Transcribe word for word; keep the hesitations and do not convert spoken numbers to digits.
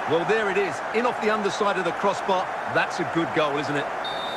Well, there it is. In off the underside of the crossbar. That's a good goal, isn't it?